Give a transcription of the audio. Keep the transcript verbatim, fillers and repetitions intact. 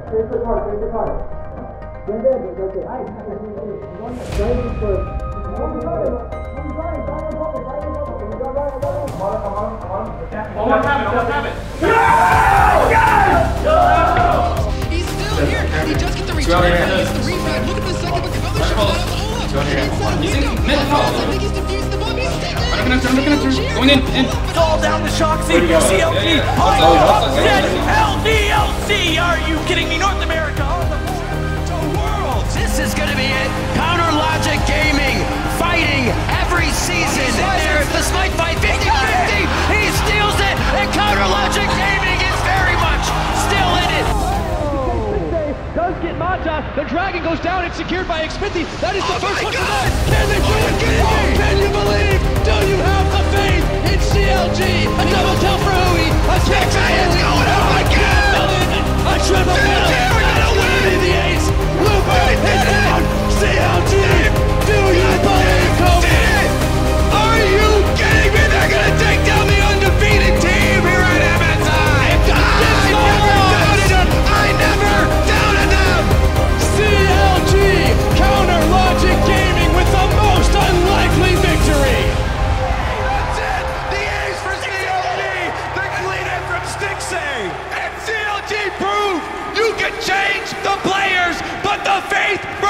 Take the card, take the card. Then there, okay. I, driving first. I'm driving, I'm driving, driving public, driving public. Come on, come on, come on, come on. One more time, one more time. He's still here. He does get the return. He gets the rebound. Look at the second but cover shot out of the hole up. Inside window. I think he's defused the bomb. He's still there. I'm gonna turn, I'm gonna turn. Going in, in. It's all down to Shoxy. C L G. L D L C. Are you kidding me? North America on the board to worlds. This is gonna be it. Counter Logic Gaming fighting every season. There's the Smite fight fifty fifty. He steals it, and Counter Logic Gaming is very much still in it. Does get Mata. The Dragon goes down. It's secured by Xfinity. That is the Oh first my one. God! Can they do it? Oh, can you believe? Do you have the faith in C L G? A double kill for Hui. A kill for Hui. going up again! A triple kill. We're gonna win! The ace. Looper is down. C L G. Do you believe, Kobe? Are you kidding me? They're gonna take down the undefeated team here at M S I! I never doubted them! C L G. Counter Logic Gaming with the most unlikely victory. That's it! The ace for C L G! The cleanup from Stixxay! And C L G proved you can change the players, but the faith